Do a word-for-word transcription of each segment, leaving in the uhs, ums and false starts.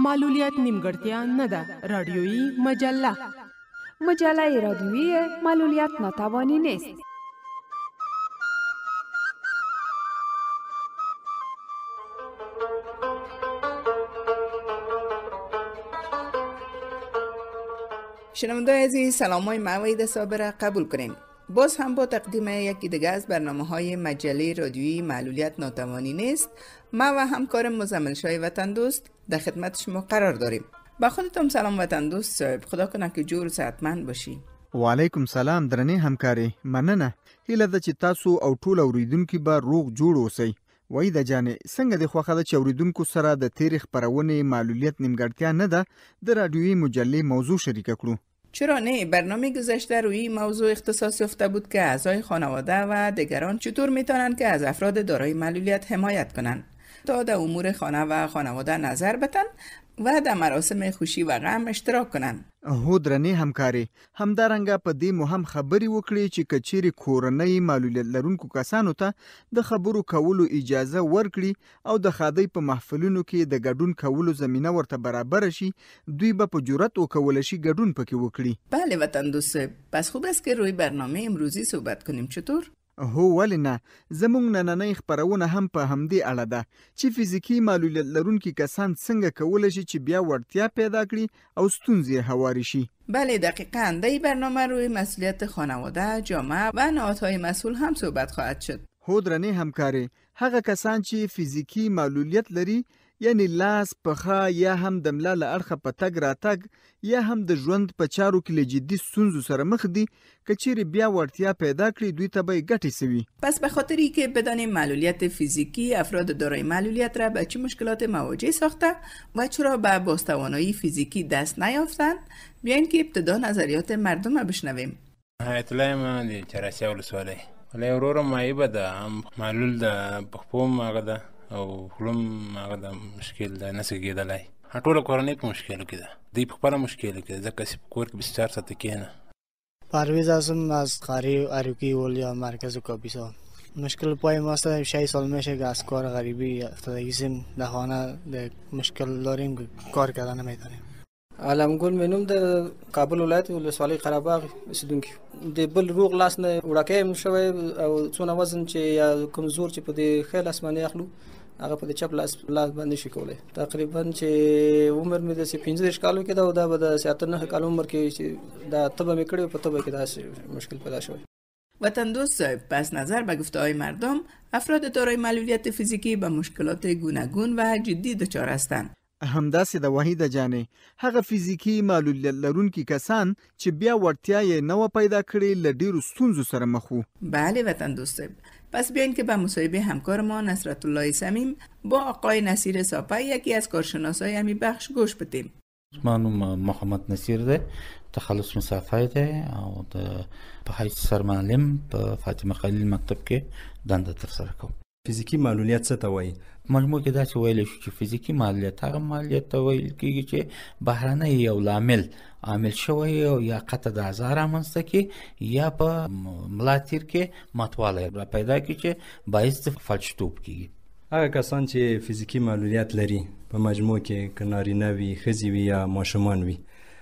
معلولیت نیمګړتیا نه ده. رادیویی مجله مجله رادیویی معلولیت ناتوانی نیست. شنونده‌های عزیز، سلام‌های معوید صابر قبول کنیم. باز هم با تقدیم یکی دیگه از برنامه‌های مجله رادیویی معلولیت ناتوانی نیست، ما و همکارم مزمل شاه وطن دوست در خدمت شما قرار داریم. با خودتون سلام وطن دوست صاحب، خدا کنه که جور و صحتمند باشی. و علیکم سلام درنې همکاري مننه. هیله ده چې تاسو او ټول اوریدونکو به روغ جوړ اوسئ. وای د جانې څنګه د خوخه د چوریدونکو سره د تاریخ پرونې معلولیت نیمګړتیا نه ده د رادیویی مجله موضوع شریک کړو. چرا نه؟ برنامه گذشته روی موضوع اختصاص یافته بود که اعضای خانواده و دیگران چطور میتونن که از افراد دارای معلولیت حمایت کنن تا در امور خانه و خانواده نظر بدن و در مراسم خوشی و غم اشتراک کنن. هو درنې همکاري همدارنګه په دې مهم خبرې وکړي چې کچېرې کورنۍ معلولیت لرونکو کسانو ته د خبرو کولو اجازه ورکړي او د ښادۍ په محفلونو کې د ګډون کولو زمینه ورته برابر شي، دوی به په جرأت وکولی شي ګډون پکې وکړي. بله وطن دوست، پس خوب است که روی برنامه امروزی صحبت کنیم. چطور؟ هو ولې نه، زموږ نننۍ خپرونه هم په همدې اړه ده چې فزیکي معلولیت لرونکي کسان څنګه کولی شي چې بیا وړتیا پیدا کړي او ستونزې هوارې شي. بله دقیقاً، در این برنامه روی مسئولیت خانواده، جامعه و نهادهای مسئول هم صحبت خواهد شد. هو درنې همکاري هغه کسان چې فزیکي معلولیت لري، یعنی لاس، پښه یا هم د ملا له اړخه په تګ راتګ یا هم د ژوند په چارو کې له جدي ستونزو سره مخ دي، که چیرې بیا وړتیا پیدا کړي دوی ته به ګټې سوي. پس به خاطری که بدانیم معلولیت فیزیکی افراد دارای معلولیت را به چه مشکلات مواجه ساخته و چرا به بازتوانایی فیزیکی دست نیافتند، بیاین که ابتدا نظریات مردم را بشنویم. اطلاع من دی چراسیا ولسوالی ولی اورورم مایبه ده هم معلول ده بخپوم هغه ده او خلم هغه ده مشکل ده نسې کېدلی. ټوله کورنۍ په مشکلو کې ده، دوی په خپله مشکلو کې ده، ځکه چې په کور کې بیست و چهار ساعته کښېنه. پرویز هستم از قریه اروکی ولیا مرکز کاپیسا. مشکل پای ماست شش سال میشه که از کار غریبی افتادگی سیم در خانه مشکل داریم که کار کردن نمیتونیم. علمگل منوم د کابل ولایت ولسوالۍ قرهباغ اوسیدونکي د بل روغ لاس نه وړاکې هم شوی او څونه وزن چې یا کمزور چې په دې ښی لاس باندې اخلو هغه په دې چپ لاس لاس باندې شي کولی. تقریبا چې عمر مې د پنځه دېرش کالو کې ده او دا به د اته نهه کالو عمر کې چې دا تبه مې کړې په تبه کې داسې مشکل پیدا شوی. وطن دوست صاحب، پس نظر به گفته‌های مردم افراد دارای معلولیت فیزیکی به مشکلات گوناگون و جدی دچار هستند. همداسې د وحیده جانې هغه فزیکي معلولیت لرونکي کسان چې بیا وړتیا یې نه وه پیدا کړې له ډېرو ستونزو سره مخ وو. بله وطن دوست صاحب، پس بیاین که به مصاحبه همکار ما نصرت الله صمیم با آقای نصیر ساپه یکی از کارشناسای همین بخش گوش بدیم. اسمانم محمد نصیر ده، تخلص مسافه ده او د په حیث سرمعلم په فاطمه خلیل مکتب کې دنده ترسره کوم. فزیکی معلولیت څه ته وایي؟ مجموع کې داسې ویلی شو چې فزیکي معلولیت هغه معلولیت ته ویل کېږي چې بهرنی یو لامل عامل شوی او یا قطع د اعضا رامنځته کړي یا په ملا تیر کې ماتوالی را پیدا کړي چې باعث د فلجتوب کېږي. هغه کسان چې فزیکی معلولیت لري په مجموع کې که نارینه وي، ښځې وي یا ماشومان وي،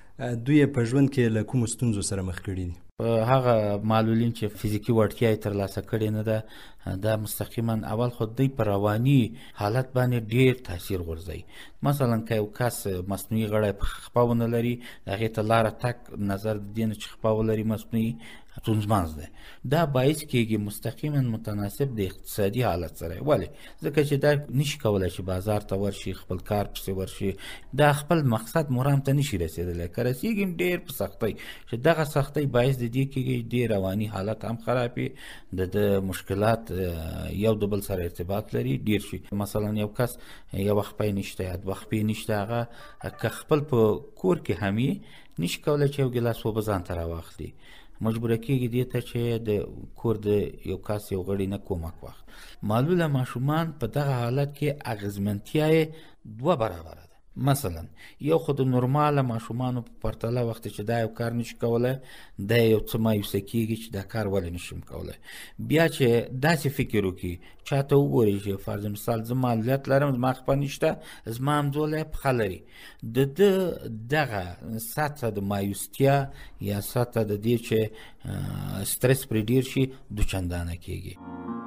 دوی په ژوند کې له کومو ستونزو سره مخ کړي دي؟ هغه معلولین چې فزیکی وړتیا یې ترلاسه کړې نه ده، دا مستقیما اول خو دوی په رواني حالت باندې ډېر تاثیر غورځوي. مثلا که یو کس مصنوعي غړی په خپه ونه لري، هغې ته لاره تګ نظر د دې نه چې خپه ولري مصنوعي ستونزمن دی. دا باعث کېږي مستقیما متناسب د اقتصادي حالت سره. ولې؟ ځکه چې دا نشي کولی چې بازار ته ورشي، خپل کار پسې ورشي، دا خپل مقصد مرام ته نشي رسېدلی. که رسېږي هم ډېر په سختۍ، چې دغه سختۍ باعث د دې کېږي د رواني حالت هم خراب وي، د د مشکلات یو د بل سره ارتباط لري ډېر شي. مثلا یو کس یو خپې نشته یا دوه خپې نشته، هغه که خپل په کور کې هم یې نشي کولی چې یو ګیلاس اوبه ځان ته راواخلي، مجبوره کېږي دې ته چې د کور د یو کس یو غړي نه کومک واخلي. معلوله ماشومان په دغه حالت کې اغېزمنتیا یې دوه برابره ده. مثلا یو خود نورماله ماشومانو په پرتله وخت چې دا یو کار نشي کولای دا یو څه مایوسه کیږي چې دا کار ولې نشم کولای. بیا چې داسې فکر وکړي چاته وګوري چې فرض مثال زه معلولیت لرم زما خپه نشته زما همزولی پښه لري د ده دغه سطحه د مایوستیا یا سطحه د دې چې سترس پرې ډیر شي دوچندانه کیږي.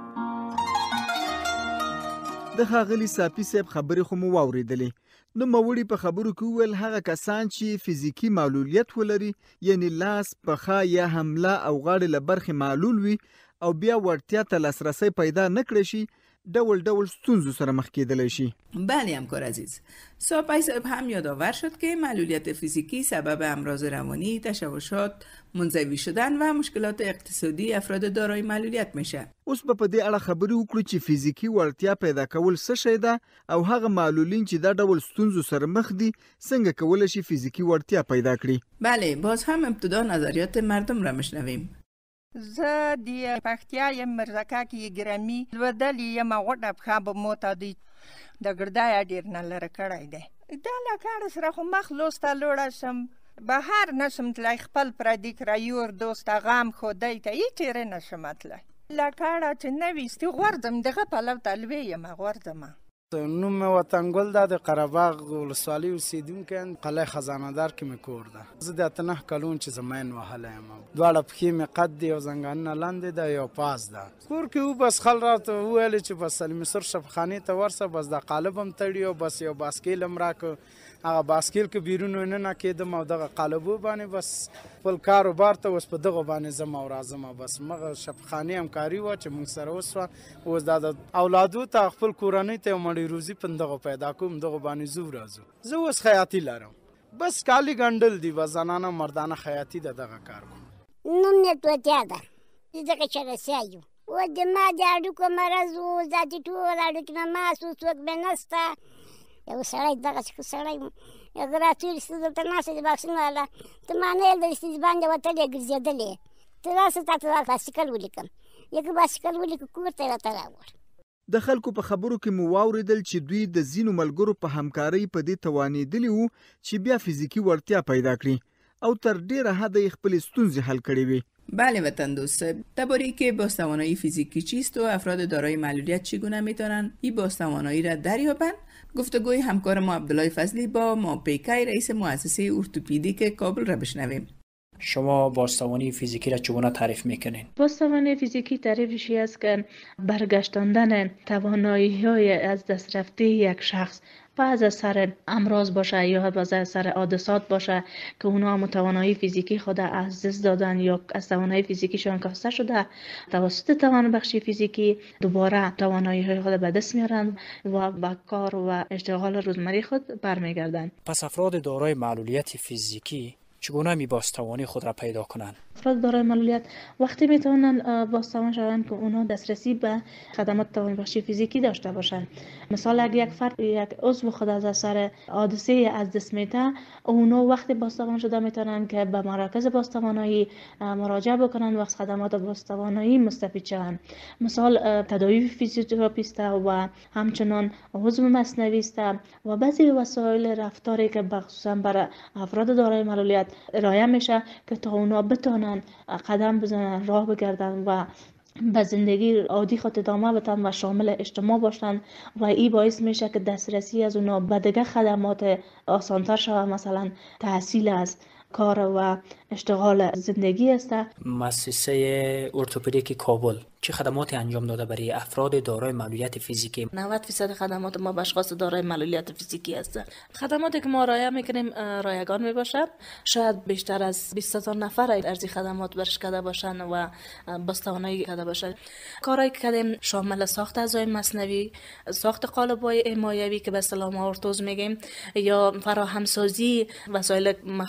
د ښاغلي ساپي صاحب خبرې خو مو واورېدلې. نو موړي په خبرو کې وویل هغه کسان چې فزیکي معلولیت ولري یعنی لاس پښه یا حمله او غاړې له برخې معلول وي او بیا وړتیا ته لاسرسی پیدا نه کړی شي ډول ډول ستونزو سره مخ کېدلی شي. بله همکار عزیز، ساپی صاحب هم یادآور شد که معلولیت فیزیکی سبب امراض روانی، تشوشات، منزوی شدن و مشکلات اقتصادی افراد دارای معلولیت میشه. اوس به په دې اړه خبرې وکړو چې فزیکي وړتیا پیدا کول څه شی ده او هغه معلولین چې دا ډول ستونزو سره مخ دي څنګه کولی شي فزیکي وړتیا پیدا کړي. بله، باز هم ابتدا نظریات مردم را مشنویم. زه د پکتیا یم مرزکه ګرامي ودل یم غوډه پخا به معتادی د ګردای ډیر نه لره کړای دی. دا لا کار سره خو مخ لوسته لوړه شم بهر نشم تلای خپل پردي کرایور دوست غام خو دی ته هیڅ نشم تلای. لا کار چې نوېستی غوردم دغه پلو تلوي یم غوردم. نوم وطنګل دا د قرهباغ ولسوالۍ اوسېدونکی قلعه خزانهدار کې مې کور ده. زه د اته نهه کلون چې زمین وهلی یم. دواړه پښې مې قد دي او زنګانونه لاندې ده یو پاس ده. کور کې و بس خل راته وویلې چې بس سلیمسر شفخانې ته ورسه بس دا قالب هم تړي او بس یو باسکیل هم راکړه. هغه باسکیل کې بیرون وننه کېدم او دغه قالبو باندې بس خپل کاروبار ته اوس په دغه باندې ځم او راځم. بس مغه شفخانې همکاري وه چې موږ سره وسوه. اوس دا د اولادو ته خپل کورنۍ ته یو مړی روزي په دغه پیدا کوم دغه باندې زو راځو. زه اوس خیاطي لرم بس کالي ګنډل دي بس زنانه مردانه خیاطي ده دغه کار کوم. نوم مې توتیا ده دغه چرسیا یو و د ما د اډوکو مرض و ذاتي ټول اډوکې نه ماس اوس څوک به نسته. یو سړی دغه سړی اگر راڅېړي څه دلته ناسته د واکسین والا ته ما نه یې د استیز باندې وتلې ګرځېدلې ته راسه تا ته باسکل ولیکم یک باسکل ولیکه کور ته یې راته راوړ. د خلکو په خبرو کې مو واورېدل چې دوی د ځینو ملګرو په همکارۍ په دې توانېدلي وو چې بیا فزیکي وړتیا پیدا کړي او تر ډیره حده یې خپلې ستونزې حل کړې وي. بله وطن دوست، درباره اینکه بازتوانایی فیزیکی چیست و افراد دارای معلولیت چگونه میتونن این بازتوانایی را دریابند گفتگوی همکار ما عبدالله فضلی با ماپیکی رئیس مؤسسه ارتوپدیک کابل را بشنویم. شما بازتوانی فیزیکی را چگونه تعریف میکنین؟ بازتوانی فیزیکی تعریفشی است که برگشتاندن توانایی های از دست رفته یک شخص بعض از سر امراض باشه یا بعض از سر حادثات باشه که اونا متوانایی فیزیکی خود از دست دادن یا از توانایی فیزیکیشون کاسته شده توسط توان بخشی فیزیکی دوباره توانایی های خود به دست میارن و با کار و اشتغال روزمره خود برمیگردن. پس افراد دارای معلولیت فیزیکی چگونه می بازتوانی خود را پیدا کنند؟ افراد دارای معلولیت وقتی میتونن بازتوان شوند که اونا دسترسی به خدمات توان بخشی فیزیکی داشته باشند. مثلا اگر یک فرد یک عضو خود از اثر حادثه از دست میده اونا وقتی بازتوان شده میتونن که به مراکز بازتوانایی مراجعه بکنن و از خدمات بازتوانایی مستفید شوند. مثال تداوی فیزیوتراپیست و همچنان عضو مصنوعی است و بعضی وسایل رفتاری که خصوصا برای افراد دارای معلولیت ارائه میشه که تا اونا بتونن قدم بزنن راه بگردن و به زندگی عادی خود ادامه بدن و شامل اجتماع باشن و این باعث میشه که دسترسی از اونا به دیگه خدمات آسانتر شود، مثلا تحصیل است، کار و اشتغال زندگی است. مؤسسه ارتوپدیک کابل چه خدماتی انجام داده برای افراد دارای معلولیت فیزیکی؟ نود درصد خدمات ما به اشخاص دارای معلولیت فیزیکی است. خدماتی که ما ارائه میکنیم رایگان میباشد. شاید بیشتر از بیست هزار نفر ارزی خدمات برش کرده باشند و بازتوانایی کرده باشند. کارهایی که کردیم شامل ساخت اعضای مصنوعی، ساخت قالب‌های حمایوی که به اصطلاح ما ارتوز میگیم، یا فراهم سازی وسایل مخصوصی که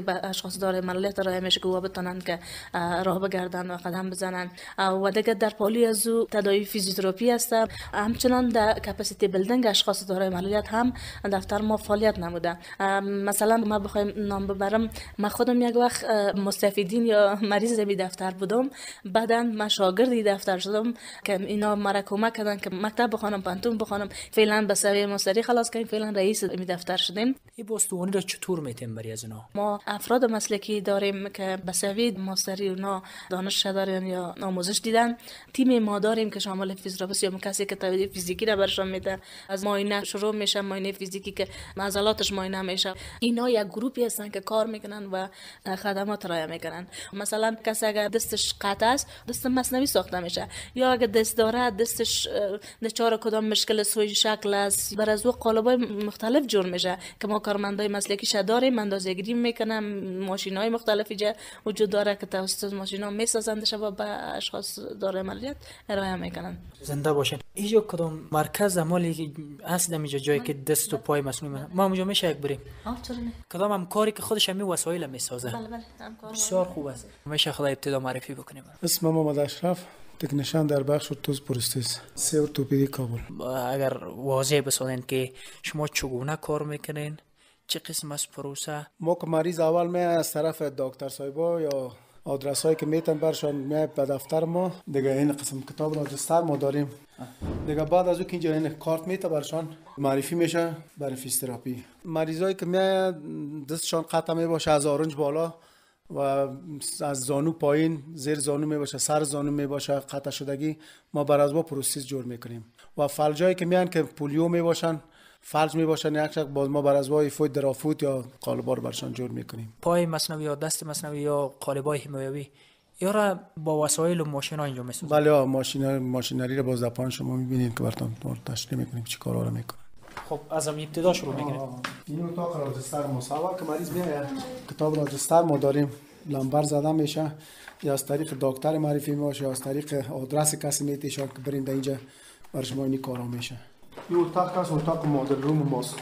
به اشخاص دارای معلولیت ارائه میشه که او بتونن که راه بگردن و قدم بزنن. و دیگه در پالی از او تداوی فیزیوتراپی است. همچنان در کپاسیتی بیلدینگ اشخاص دارای معلولیت هم دفتر ما فعالیت نموده. مثلا ما بخوایم نام ببرم، من خودم یک وقت مستفیدین یا مریض می دفتر بودم، بعداً من شاگردی دفتر شدم که اینا مرا کمک کردن که مکتب بخوانم، پانتون بخوانم. فعلا به سویه مستری خلاص کردیم، فعلا رئیس می دفتر شدیم. این بوستوانی را چطور میتیم برای از اینا؟ ما افراد مسلکی داریم که به سویه مستری اونا دانش دارن یا آموزش دیدن. تیم ما داریم که شامل فیزیوتراپیست یا کسی که تدریس فیزیکی را برشان میده. از معاینه شروع میشه، معاینه فیزیکی که عضلاتش معاینه میشه. اینا یک گروپی هستن که کار میکنن و خدمات ارائه میکنن. مثلا کسی اگر دستش قطع است، دست مصنوعی ساخته میشه، یا اگر دست داره دستش نچار کدام مشکل سوی شکل است، بر از او قالب‌های مختلف جور میشه که ما کارمندای مسلکیش داریم، اندازه‌گیری میکنن. ماشین‌های مختلفی جا وجود داره که توسط ماشینا میسازنده و به اشخاص دارای معلولیت ارائه میکنن. زنده باشین. اینجا کدام مرکز مالی هست اینجا جایی که دست و پای مصنوعی ما اونجا میشه یک بریم؟ آه چرا نه؟ کدام هم کاری که خودش همین وسایل میسازه. بله بله همکار. بسیار خوب است. میشه خدا ابتدا معرفی بکنیم. اسم محمد اشرف، تکنشان در بخش ارتوز پروستز، سه ارتوپدی کابل. اگر واضح بسازین که شما چگونه کار میکنین، چه قسم از پروسه؟ ما که مریض اول می از طرف دکتر صاحبا یا آدرس هایی که میتن برشان می به دفتر ما، دیگه این قسم کتاب راجستر ما داریم. دیگه بعد از او که اینجا این کارت میته برشان معرفی میشه برای فیزیوتراپی. مریضایی که می دستشان قطع می باشه از آرنج بالا و از زانو پایین، زیر زانو می باشه، سر زانو می باشه قطع شدگی، ما بر از با پروستز جور میکنیم. و فلجایی که میان که پولیو می باشن، فلج می باشن، یک شک باز ما بر از با فوت درافوت یا قالبار برشان جور میکنیم. پای مصنوعی یا دست مصنوعی یا قالبای حمایوی یا را با وسایل و ماشینا اینجا میسازن؟ بله، ماشین ماشینری رو باز دپان شما میبینید که براتون تشریح میکنیم چی کارا رو میکنه. خب از ابتدا شروع میکنیم. این اتاق راجستر مصاحبه که مریض میاد، کتاب راجستر ما داریم، لمبر زده میشه، یا از طریق دکتر معرفی میشه یا از طریق آدرس کسی میتیشان که برین اینجا بر شما این کارا میشه. این اتاق کاس اتاق مدل روم ماست.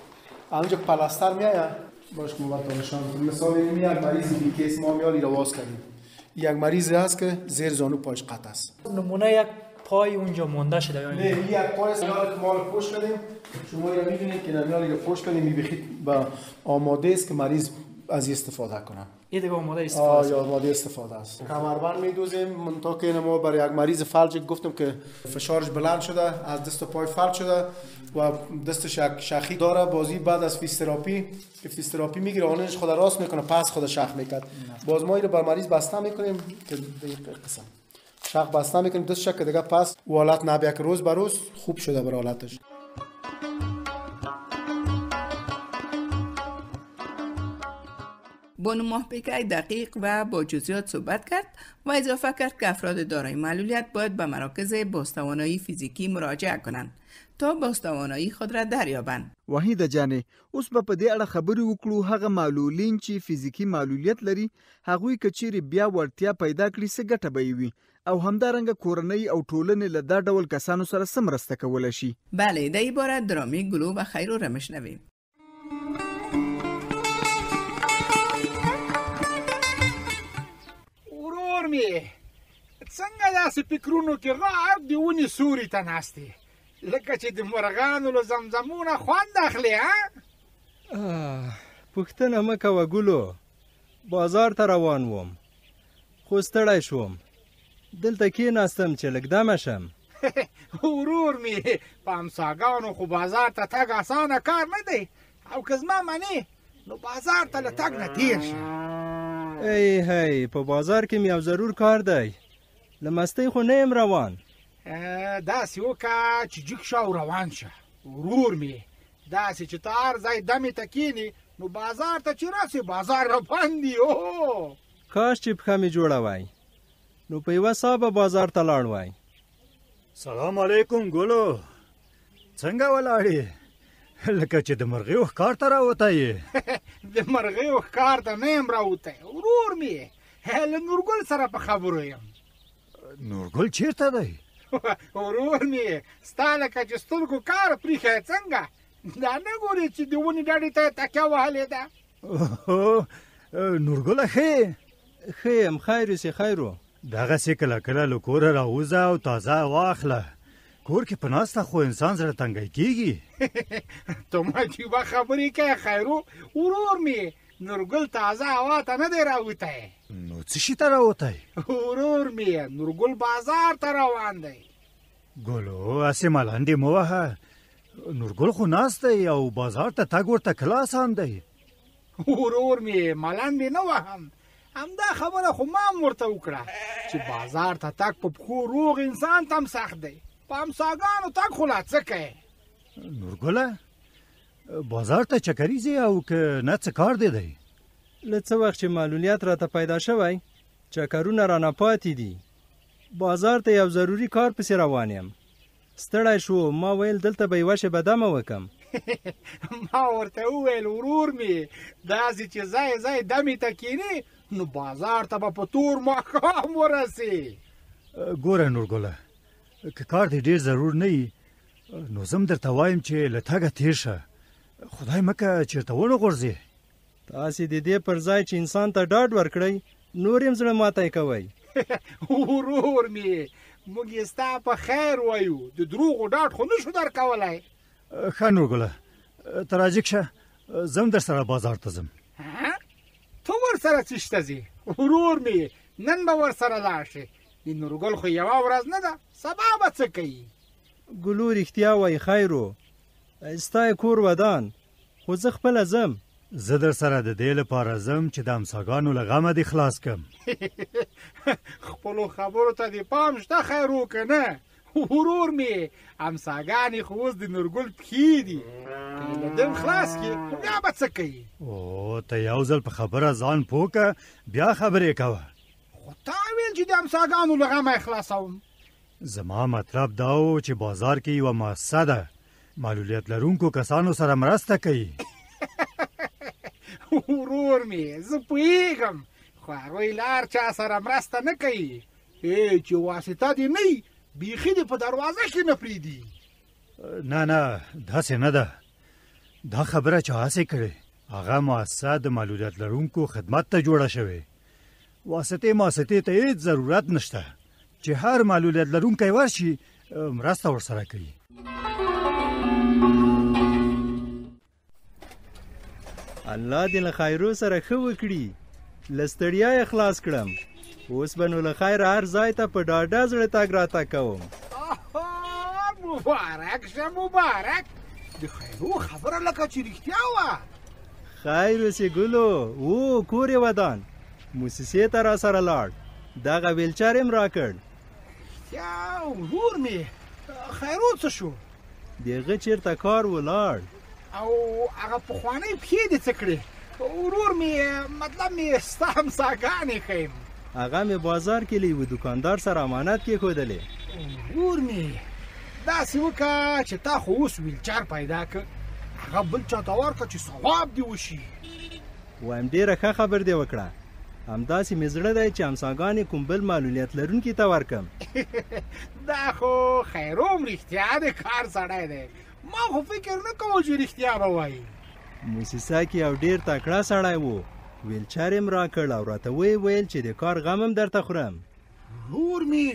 اینجا پلاستر میاد باش ما براتون مثال این یک مریض بی کیس ما میالی رو واس کردیم. یک مریض هست که زیر زانو پایش قطع است. نمونه یک پای اونجا مونده شده یا نه، این یک پای است که ما رو پوش کردیم. شما یا میبینید که نمیالی رو پوش کردیم، میبخید با آماده است که مریض از استفاده کنن. این دیگه آماده استفاده است. آه، آماده استفاده است. کمربند میدوزیم، منتها که ما برای یک مریض فلج گفتم که فشارش بلند شده، از دست و پای فلج شده و دستش یک شخی داره، بازی بعد از فیزیوتراپی که فیزیوتراپی میگیره آنش خود راست میکنه، پس خود شخ میکرد. باز ما اینو بر مریض بسته میکنیم که دقیق قسم شخ بسته میکنیم دستش که دیگه پس حالت نبیه که روز به روز خوب شده بر حالتش. بانو ماهپیکای دقیق و با جزئیات صحبت کرد و اضافه کرد که افراد دارای معلولیت باید به مراکز بازتوانایی فیزیکی مراجعه کنند تا بازتوانایی خود را دریابند. وحیده جانې اوس به په دې اړه خبرې وکړو هغه معلولین چې فزیکي معلولیت لري هغوی که چیرې بیا وړتیا پیدا کړي څه ګټه به یې وي او همدارنګه کورنۍ او ټولنې له دا ډول کسانو سره څه مرسته کولی شي. بله، د عبارت درامي ګلو و خیرو را مشنویم. ورور می څنګه داسې فکرونو کې غار دی ونې سوري ته ناستې لکه چې د مرغانو له زمزمونه خوند اخلي ها؟ پوښتنه مه کوه ګلو، بازار ته روان وم خو ستړی شوم، دلته کېناستم چې لږ دمه شم. ورور می په امساګانو خو بازار ته تګ اسانه کار نه دی، او که زما منې نو بازار ته له تګ نه تېر شه. ای هی په بازار کې مې یو ضرور کار دی، له مستۍ خو نه یم روان. داسې وکړه چې جګ شه او روان شه ورور مې، داسې چې ته هر ځای دمې ته کښېنې نو بازار ته چې راسې بازار را بند وي. اوه کاش چې پښه مې جوړه وای نو په یوه ساه به بازار ته لاړ وای. سلام علیکم ګلو، څنګه ولاړې؟ لکه چې د مرغیو ښکار ته راوتی یې. د مرغیو ښکار ته نه یم راوتی ورور مې، له نورګل سره په خبرو یم. نورګل چیرته دی؟ ورور مې ستا لکه چې سترګو کار پرېښی څنګه؟ دا نه ګورې چې د ونې ډډې ته یې تکیه وهلې ده؟ نورګله ښه ښه یم خیر اوسې خیرو دغسې کله کله له کوره راوځه او تازه واخله کور کې په ناسته خو انسان سره تنګی کېږي ته مجیبه خبرې کوې خیرو ورور مې نورګل تازه هوا ته نه دی راوتی نو څه شي ته راوتی ورور مې نورګل بازار ته روان دی ګلو هسې ملنډې مه وهه نورګل خو ناست دی او بازار ته تګ ورته کله اسان دی ورور مې ملنډې نه وهم همدا خبره خو ما هم ورته وکړه چې بازار ته تګ په پښو روغ انسان ته هم سخت دی په همساګانو تګ خو لا څه کوې نورګله بازار ته چکرې ځې او که نه څه کار دی دی له څه وخت چې معلولیت راته پیدا شوی چکرونه رانه پاتې دي بازار ته یو ضروري کار پسې روان یم ستړی شو ما ویل دلته به یوه شېبه دمه وکم ما ورته وویل ورور مې داسې چې ځای ځای دمې ته کښېنې نو بازار ته به په تور ماښام ورسې ګوره نورګله که کار دې ډېر ضرور نه وي نو زه هم درته وایم چې له تګه تېر شه خدای مکه چېرته ونه غورځې تاسې د دې پر ځای چې انسان ته ډاډ ورکړئ نور یم زړه ماتی کوئ ورور مې موږ یې ستا په خیر وایو د دروغو ډاډ خو نه شو درکولی ښه نورګله ته راجګ شه زه هم در سره بازار ته ځم ته ورسره څه شته ځې ورور مې نن به ورسره لاړ شې د نورګل خو یوه ورځ نه ده سبا به څه کوي ګلو رښتیا وایي خیرو ستا کور ودان خو زه خپله ځم زه در سره د دې لپاره ځم چې د همساګانو له غمه دې خلاص کړم خپلو خبرو ته دې پام شته خیرو که نه ورور مې همساګانې خو اوس د نورګل پښې دي که یې له دم خلاص کړي نو بیا به څه کوي او ته یو ځل په خبره ځان پوه که بیا خبرې کوه خو تا ویل چې د همساګانو له غمه یې خلاصوم زما مطلب دا و چې بازار کې یوه مؤسسه ده معلولیت لرونکو کسانو سره مرسته کوي ورور مې زه پوهېږم خو هغوی لار چا سره مرسته نه کوي ای چې واسطه دې نه وي بیخي دې په دروازه کې نه پرېږدي نه نه داسې نه ده دا خبره چا هسې کړې هغه مؤسسه د معلولیت لرونکو خدمت ته جوړه شوې واسطې مؤسسې ته هېڅ ضرورت نشته چې هر معلولیت لرونکی ورشي مرسته ورسره کوي الله دې له خیرو سره ښه وکړي له ستړیا یې خلاص کړم اوس به نو له خیره هر ځای ته په ډاډه زړه تګ راتګ کوم مبارک شه مبارک د خیرو خبره لکه چې رښتیا وه خیر اوسې ګلو او کور یې ودان موسسې ته را سره لاړ دغه ویلچر یې م راکړ رښتیا ورور مې خیرو څه شو د هغه چېرته کار ولاړ او هغه پخوانۍ پښې دې څه کړې ورور مې مطلب مې ستا همساګانې ښیم هغه مې بازار کې له یوه دوکاندار سره امانت کېښودلې ورور مې داسې وکړه چې تا خو اوس ویلچر پیدا کړ هغه بل چا ته ورکړه چې ثواب دې وشي وایم ډېره ښه خبر دې وکړه همداسې مې زړه دی چې همساګانې کوم بل معلولیت لرونکي ته ورکړم دا خو خیروم رښتیا د کار سړی دی ما خو فکر نه کوم چې رښتیا به وایي موسسه کې یو ډېر تکړه سړی و ویلچر یې م راکړ او راته ویې ویل چې د کار غم هم درته خورم ورور مې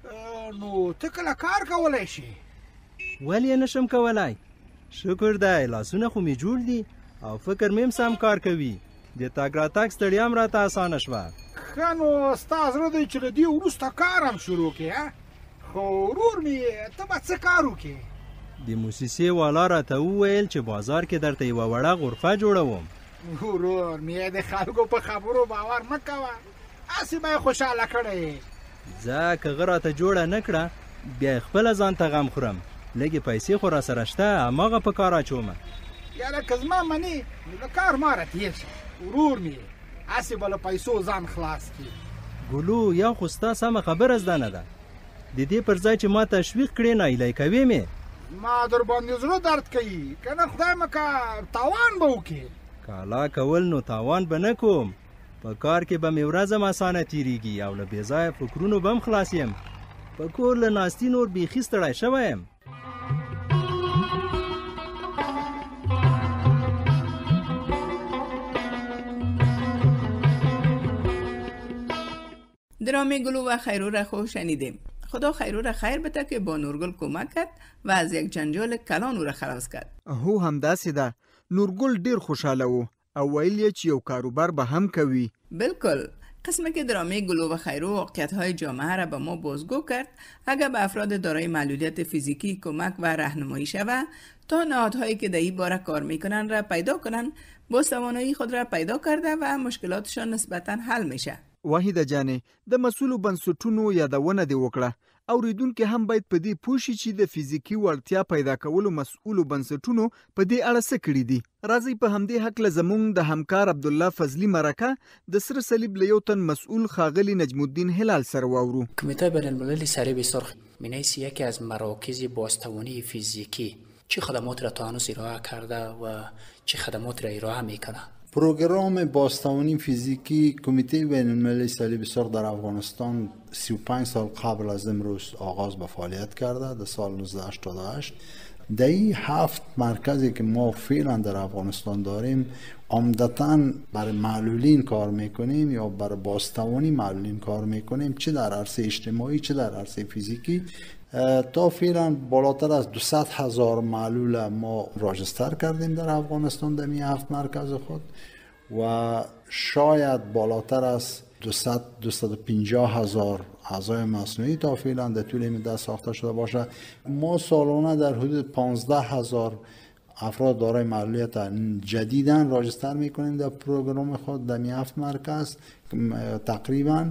نو ته کله کار کولی شي ولې یې نشم کولی شکر دی لاسونه خو مې جوړ دي او فکر مې هم سم کار کوي د تګ راتګ ستړیا هم راته اسانه شوه ښه نو ستا زړه دی چې له دې وروسته کار هم شروع کړې خو ورور مې ته به څه کار وکړې د موسسې والا راته وویل چې بازار کې درته یوه وړه غرفه جوړوم ورور مې د خلکو په خبرو باور مه کوه هسې به یې خوشحاله کړی زه که هغه راته جوړه نه کړه بیا یې خپله ځان ته غم خورم لږې پیسې خو را سره شته هماغه په کار اچومه یاره که زما منې نو د کار ما را تېر شه ورور مې هسې به له پیسو ځان خلاص کړي ګلو یا خو ستا سمه خبره زده نه ده د دې پر ځای چې ما تشویق کړې نایلای کوې مې ما در باندې زړه درد کوي که نه خدای مکه تاوان به وکړې کالا کول نو تاوان به نه کوم په کار کې به مې ورځم اسانه تېرېږي او له بېځایه فکرونو به هم خلاص یم په کور له ناستي نور بیخي ستړی شوی یم درام گلو و خیرو را خو شنیدیم. خدا خیرو را خیر بده که با نورگل کمک کرد و از یک جنجال کلان او را خلاص کرد. هو همداسې ده. نورګل ډیر خوشاله و او ویل یې چې یو کاروبار به هم کوي. بالکل. قسمی که درامه گلو و خیرو واقعیت‌های جامعه را به ما بازگو کرد، اگر به افراد دارای معلولیت فیزیکی کمک و راهنمایی شود تا نهادهایی که در این باره کار میکنن را پیدا کنن، با توانایی خود را پیدا کرده و مشکلاتشان نسبتاً حل میشه. واحده جانې د مسؤلو بنسټونو یادونه دی وکړه. اوریدونکو هم باید په دې پوه شي چې د فزیکي وړتیا پیدا کولو مسؤلو بنسټونو په دې اړه څه کړي دي. راځي په همدې هکله زموږ د همکار عبدالله فضلي مرکه د سره صلیب له یو تن مسؤل ښاغلي نجم الدین هلال سره واورو. کمیته بین المللی صلیب سرخ مینیس یکی از مراکز بازتوانی فیزیکی چه خدمات را تا هنوز ارائه کرده و چه خدمات را ارائه میکنه؟ پروگرام بازتوانی فیزیکی کمیته بین المللی صلیب سرخ در افغانستان سی و پنج سال قبل از امروز آغاز به فعالیت کرده. در سال نوزده هشتاد و هشت در این هفت مرکزی که ما فعلا در افغانستان داریم عمدتاً برای معلولین کار میکنیم یا برای بازتوانی معلولین کار میکنیم، چه در عرصه اجتماعی چه در عرصه فیزیکی. تا فعلا بالاتر از دویست هزار معلول ما راجستر کردیم در افغانستان در این هفت مرکز خود و شاید بالاتر از دویست و پنجاه هزار اعضای مصنوعی تا فعلا در طول این مدت ساخته شده باشه. ما سالانه در حدود پانزده هزار افراد دارای معلولیت جدیدن راجستر میکنیم در پروگرام خود در این هفت مرکز. تقریبا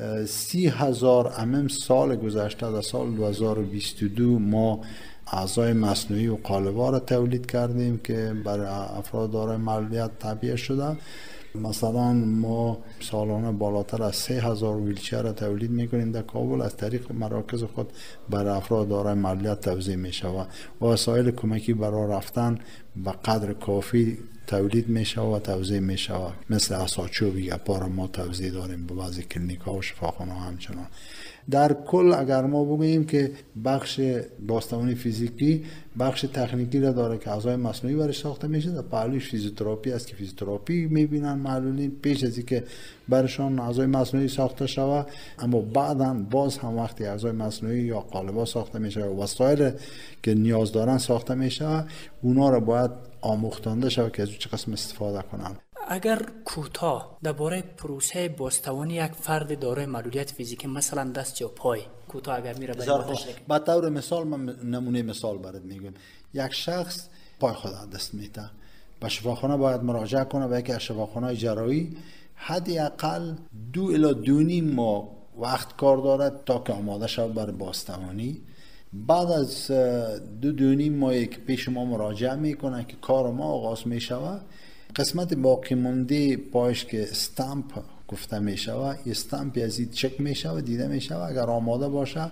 سی هزار امم سال گذشته در سال دو هزار و بیست و دو ما اعضای مصنوعی و قالب‌ها را تولید کردیم که برای افراد دارای معلولیت تعبیه شده. مثلا ما سالانه بالاتر از سه هزار ویلچر را تولید میکنیم در کابل، از طریق مراکز خود برای افراد دارای معلولیت توزیع میشه و وسایل کمکی برای رفتن به قدر کافی تولید میشه و توزیع میشه، مثل اساچوبی پارا ما توزیع داریم به بعضی کلینیک ها و شفاخانه ها. همچنان در کل اگر ما بگوییم که بخش بازتوانی فیزیکی بخش تکنیکی را داره که اعضای مصنوعی برش ساخته میشه. در پهلوش فیزیوتراپی است که فیزیوتراپی میبینن معلولین پیش از اینکه برشان اعضای مصنوعی ساخته شود، اما بعداً باز هم وقتی اعضای مصنوعی یا قالب‌ها ساخته میشه و وسایل که نیاز دارن ساخته میشه، اونا را باید آموختانده شود که از چه قسم استفاده کنن. اگر کوتاه درباره پروسه بازتوانی یک فرد دارای معلولیت فیزیکی مثلا دست یا پای کوتاه اگر میره به طور مثال من نمونه مثال برات میگم. یک شخص پای خود دست میته، به شفاخانه باید مراجعه کنه به یکی از شفاخانه‌های جراحی. حداقل دو الی دو نیم ماه وقت کار دارد تا که آماده شود برای بازتوانی. بعد از دو دو نیم ماهی که پیش ما مراجعه میکنه که کار ما آغاز میشود، قسمت باقی مونده پایش که استامپ گفته میشود، استامپی از این چک میشود دیده میشود. اگر آماده باشه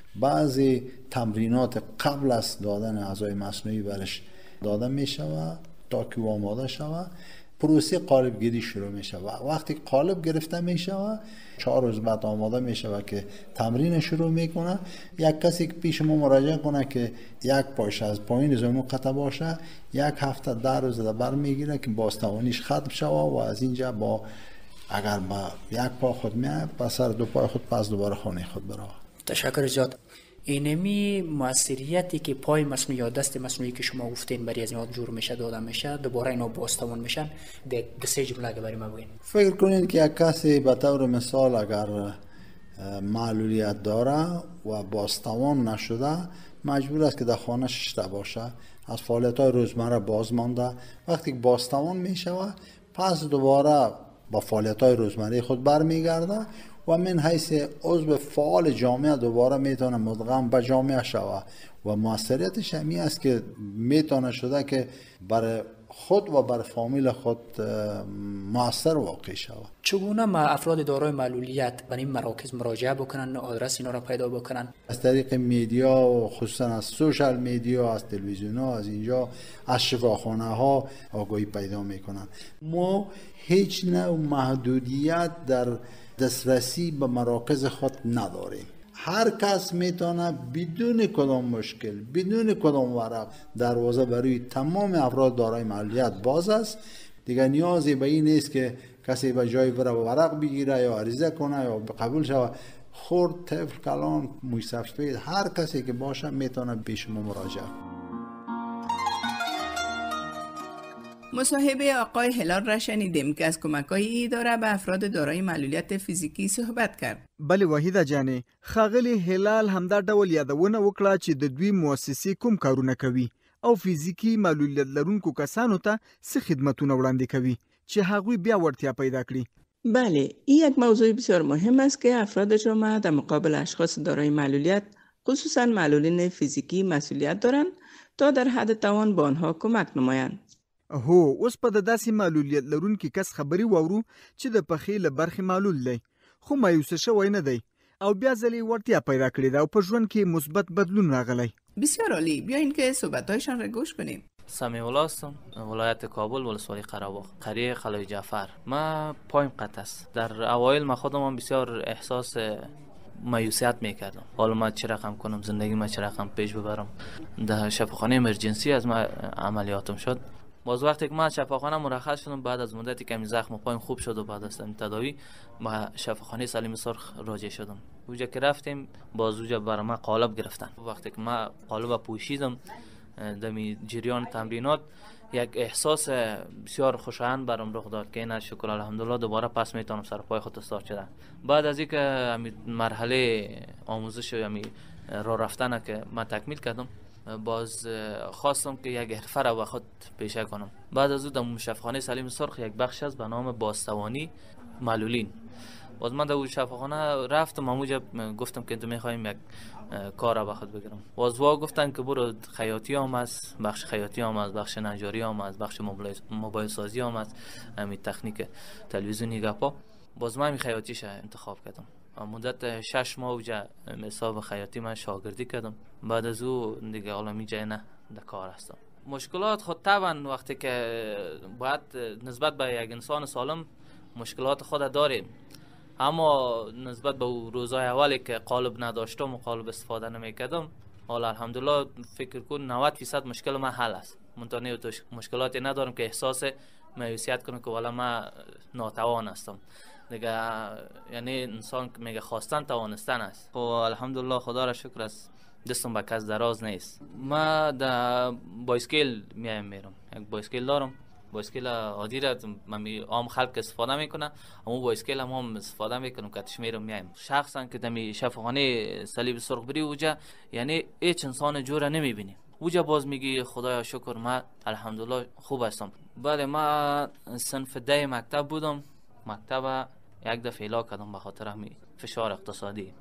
بعضی تمرینات قبل از دادن اعضای مصنوعی برش داده میشود تا که آماده شود. پروسه قالب گیری شروع می شود. وقتی قالب گرفته می شود چهار روز بعد آماده می شود که تمرین شروع می کنه. یک کسی که پیش ما مراجعه کنه که یک پایش از پایین زمین قطع باشه، یک هفته ده روز بر می گیره که بازتوانیش ختم شود و از اینجا با اگر با یک پا خود می پس سر دو پای خود پس دوباره خانه خود برود. تشکر زیاد. اینمی موثریتی که پای مصنوعی یا دست مصنوعی که شما گفتین برای از اینا جور میشه داده میشه دوباره اینا بازتوان میشن، ده سه جمله که برای ما بگین. فکر کنید که یک کسی به طور مثال اگر معلولیت داره و بازتوان نشده مجبور است که در خانه ششته باشه، از فعالیت های روزمره باز مانده. وقتی که بازتوان میشود پس دوباره با فعالیت های روزمره خود برمیگرده و من حیث عضو فعال جامعه دوباره میتونه مدغم به جامعه شود و موثریتش همی است که میتونه شده که برای خود و برای فامیل خود موثر واقع شود. چگونه ما افراد دارای معلولیت به این مراکز مراجعه بکنن، آدرس اینا را پیدا بکنن؟ از طریق میدیا و خصوصا از سوشال میدیا، از تلویزیون ها، از اینجا از شفاخانه ها آگاهی پیدا میکنن. ما هیچ نوع محدودیت در دسترسی به مراکز خود نداریم. هر کس میتونه بدون کدام مشکل، بدون کدام ورق، دروازه برای تمام افراد دارای معلولیت باز است. دیگه نیازی به این نیست که کسی به جای بره ورق بگیره یا عریضه کنه یا قبول شود. خرد، طفل، کلان، موی سفید، هر کسی که باشه میتونه پیش ما مراجعه. مصاحبه آقای هلال را شنیدیم که از کمک‌های این اداره به افراد دارای معلولیت فیزیکی صحبت کرد. بله وحیده جانې ښاغلي هلال همدا ډول یادونه وکړه چې د دوی مؤسسې کوم کارونه کوي او فیزیکی معلولیت لرونکو کسانو ته څه خدمتونه وړاندې کوي چې هغوی بیا وړتیا پیدا کړي. بله، این یک موضوع بسیار مهم است که افراد جامعه در مقابل اشخاص دارای معلولیت خصوصا معلولین فیزیکی مسئولیت دارند تا در حد توان به آنها کمک نمایند. هو اوس په د داسې معلولیت لرونکي کس خبرې واورو چې د پښې له برخې معلول دی خو مایوسه شوی نه دی او بیا ځلې وړتیا پیدا کړې ده او په ژوند کې مثبت بدلون راغلی. بسیار عالی، بیاین که صحبت‌هایشان را گوش کنیم. سمیع الله هستم، ولایت کابل، ولسوالی قره‌باغ، قریه قلعه جعفر. ما پایم قطع است. در اوایل ما خودم هم بسیار احساس مایوسیت میکردم. حالا ما چه رقم کنم، زندگی ما چه رقم پیش ببرم. در شفاخانه امرجنسی از ما عملیاتم شد. باز وقتی که ما از شفاخانه مرخص شدم بعد از مدتی که زخم پایم خوب شد و بعد از تداوی ما شفاخانه سلیم سرخ راجع شدم. اونجا که رفتیم باز اونجا برای ما قالب گرفتن. وقتی که ما قالب پوشیدم دمی جریان تمرینات یک احساس بسیار خوشایند برام رخ داد که این شکر الحمدلله دوباره پس میتونم سر پای خود استاد شدم. بعد از اینکه مرحله آموزش یعنی راه رفتن که من تکمیل کردم باز خواستم که یک حرفه را به خود پیشه کنم. بعد از اون در شفاخانه سلیم سرخ یک بخش است به نام بازتوانی معلولین. باز من در اون شفاخانه رفتم اونجا گفتم که تو میخوایم یک کار را به خود بگیرم. باز وا گفتن که برو خیاطی هم است، بخش خیاطی هم است، بخش نجاری هم است، بخش موبایل سازی هم است، همین تکنیک تلویزیونی گپا. باز من خیاطیش انتخاب کردم. مدت شش ماه اوجا حساب خیاطی من شاگردی کردم. بعد از او دیگه حالا می جای نه در کار هستم. مشکلات خود طبعا وقتی که باید نسبت به یک انسان سالم مشکلات خود داریم، اما نسبت به روزهای اولی که قالب نداشتم و قالب استفاده نمیکردم حالا الحمدلله فکر کن نود درصد مشکل من حل است. منتها مشکلاتی ندارم که احساس مایوسیت کنم که والا من ناتوان هستم. دیگه یعنی انسان که میگه خواستن توانستن است. خب الحمدلله خدا را شکر است دستم به کس دراز نیست. ما در بایسکل میایم میرم، یک بایسکل دارم، بایسکل عادی را من عام خلق استفاده میکنه، اما بایسکل هم, هم استفاده میکنم که تشمیرم میایم. شخصا که دمی شفاخانه صلیب سرخ بری اوجا یعنی هیچ انسان جور نمیبینی. اوجا باز میگی خدایا شکر من الحمدلله خوب هستم. بله ما صنف ده مکتب بودم، مکتب یک دفعه اعلا کردم به خاطر همین فشار اقتصادی.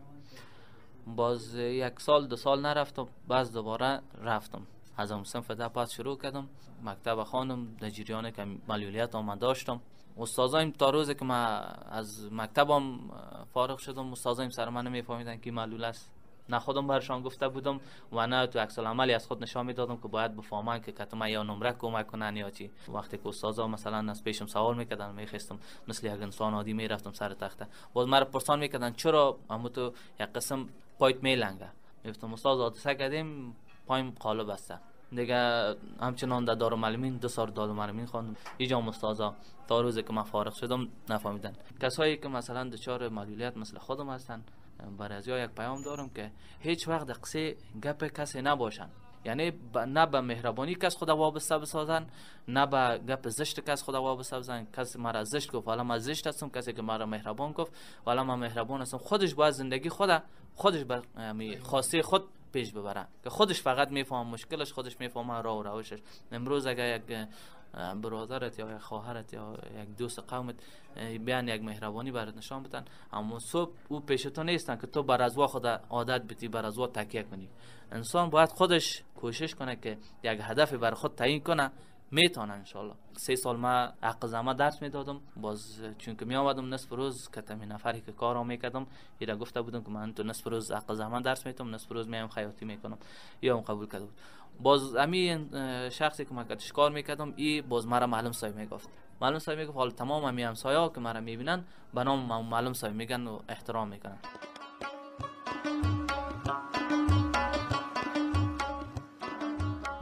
باز یک سال دو سال نرفتم، باز دوباره رفتم. از اون صنف ده پس شروع کردم مکتب خواندم. در جریان که معلولیت هم داشتم. استادایم تا روزی که ما از مکتبم فارغ شدم استادایم سر من نمیفهمیدن که معلول است. نه خودم برشان گفته بودم و نه تو عکس العملی از خود نشان میدادم که باید بفهمن که کتم یا نمره کمک کنن یا چی. وقتی که استادا مثلا از پیشم سوال میکردن میخواستم مثل یک انسان عادی میرفتم سر تخته، باز مرا پرسان میکردن چرا اما تو یک قسم پایت میلنگه. میگفتم استاد حادثه کردیم پایم قالب است. دیگه همچنان در دارالمعلمین دو سال دارالمعلمین خواندم. اینجا استادا تا روزی که من فارغ شدم نفهمیدن. کسایی که مثلا دچار معلولیت مثل خودم هستن برای از یک پیام دارم که هیچ وقت قصه گپ کسی نباشن. یعنی نه به مهربانی کس خدا وابسته بسازن، نه به گپ زشت کس خدا وابسته بسازن. کسی مرا زشت گفت حالا من زشت هستم، کسی که مرا مهربان گفت حالا من مهربان هستم. خودش باید زندگی خدا خودش به خواسته خود پیش ببره که خودش فقط میفهم مشکلش، خودش میفهم راه و روشش. امروز اگر یک برادرت یا یک خواهرت یا یک دوست قومت بیان یک مهربانی برات نشان بدن، اما صبح او پیش تو نیستن که تو بر از وا خود عادت بتی، بر از وا تکیه کنی. انسان باید خودش کوشش کنه که یک هدف بر خود تعیین کنه، میتونه ان شاء الله. سه سال ما حق زحمت درس میدادم. باز چون که می آمدم نصف روز کتمی نفری که کارو میکردم اینا گفته بودم که من تو نصف روز حق زحمت درس میدم، نصف روز میام خیاطی میکنم، یا هم قبول کرده بود. باز همین شخصی که من کتش کار میکردم ای باز مرا معلم صاحب میگفت. معلم صاحب میگفت حالا تمام همین همسایه‌ها که مرا میبینن به نام معلم صاحب میگن و احترام میکنن.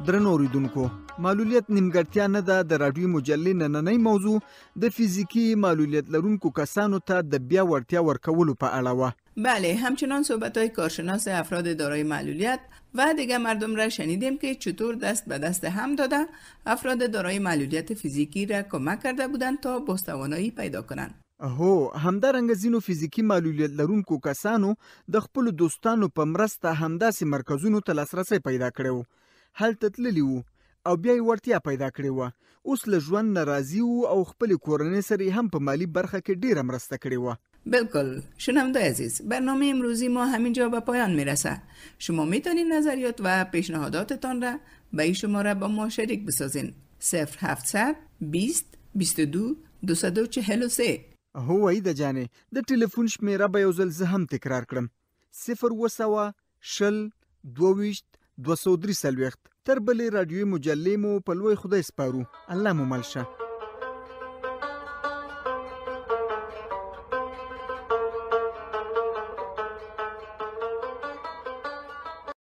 درنو اوریدونکو معلولیت نیمګړتیا نه ده. د راډیو مجلې نننۍ موضوع د فیزیکی معلولیت لرونکو کسانو ته د بیا وړتیا ورکولو په اړه وه. بله، همچنان صحبت‌های کارشناس افراد دارای معلولیت و دیگر مردم را شنیدیم که چطور دست به دست هم داده افراد دارای معلولیت فیزیکی را کمک کرده بودند تا بازتوانایی پیدا کنند. هو، همدارنګه ځینو فیزیکی معلولیت لرونکو کسانو د خپلو دوستانو په مرسته همداسې مرکزونو ته لاسرسی پیدا کړی و. هلته تللي وو او بیا یې وړتیا پیدا کړې وه. اوس له ژوند نه راضي وو او خپلې کورنۍ سره هم په مالی برخه کې ډیره مرسته کړې وه. بالکل. شنونده عزیز، برنامه امروزی ما همینجا به پایان میرسه. شما میتونید نظریات و پیشنهاداتتان را به این شماره با ما شریک بسازین. صفر هفتصد بیست بیست و دو دویست و چهل و سه. هو ایده جانې د ټلیفون شمیره به یو ځل زه هم تکرار کړم. صفر اوه سوه شل دوه ویشت دوه سوه درې څلوېښت. تر بلې راډیوي مجلې مو په لوی خدای سپارو. الله مو مل شه.